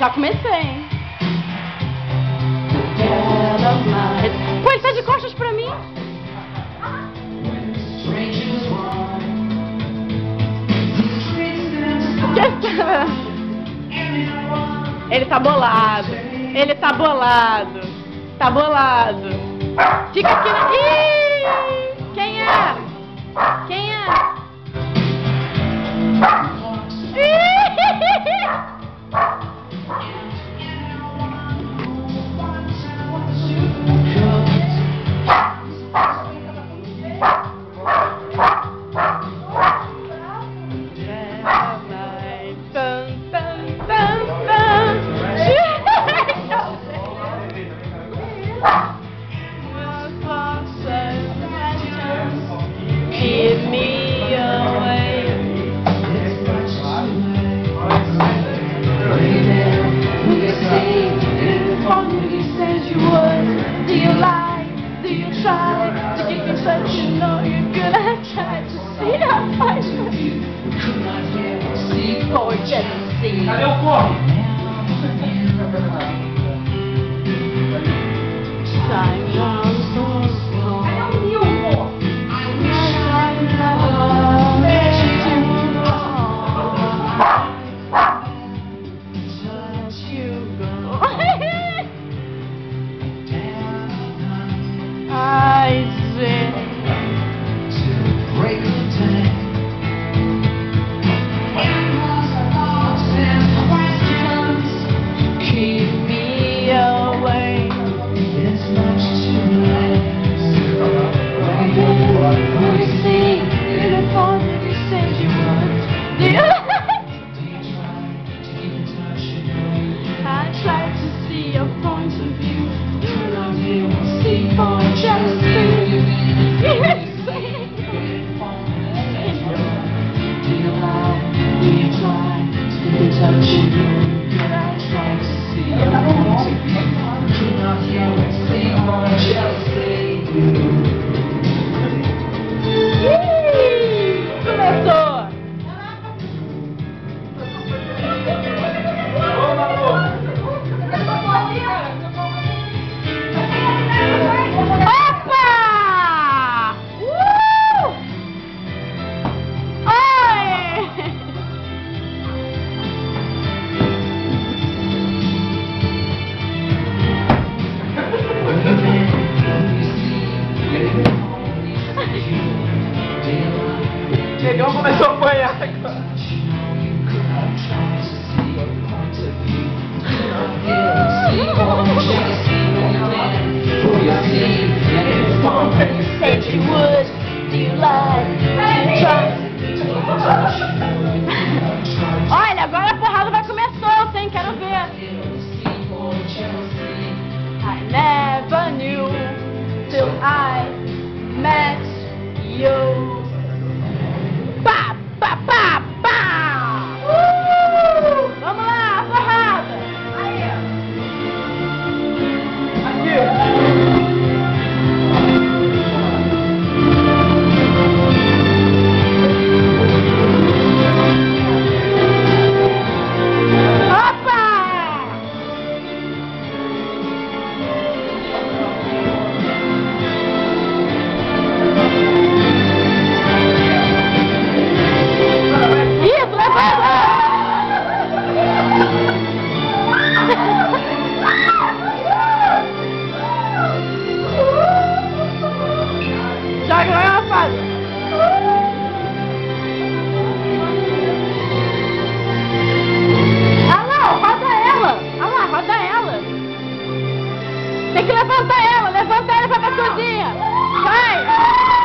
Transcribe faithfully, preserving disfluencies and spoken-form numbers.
Já comecei, hein? Pô, ele tá de costas pra mim. Ele tá bolado. Ele tá bolado. Tá bolado. Fica aqui na... Ih! Quem é? Quem é? Keep me away. You would. Do you lie? Do you try to keep in touch? You know you're gonna try to see how far you could not hear or see for jealousy. Cadê o corpo? Time runs so slow. Cadê o Nilmo? I see. To break the tank. Thoughts and questions Keep me away. It's much too late. Will you see In the phone you said you would. Do you? Do you try to keep in touch? You know you I try to see your point of view. You know you will see for jealousy. Do you lie? Do you try to keep in touch? You know I try to see your point of view. Do not hear or see more jealousy. Ih, começou! Opa! Uh! Oi! Negão começou a apanhar agora. Said you would. Do you lie? Do you try? Olha, agora a porrada vai começar, hein? Quero ver. I never knew till I met you. Pá, pá, pá, pá! Uh! Vamos lá, porrada! Aí, já que vai uma fase. Ah lá, roda ela. Ah lá, roda ela. Tem que levantar ela, levanta ela pra cozinha. Vai.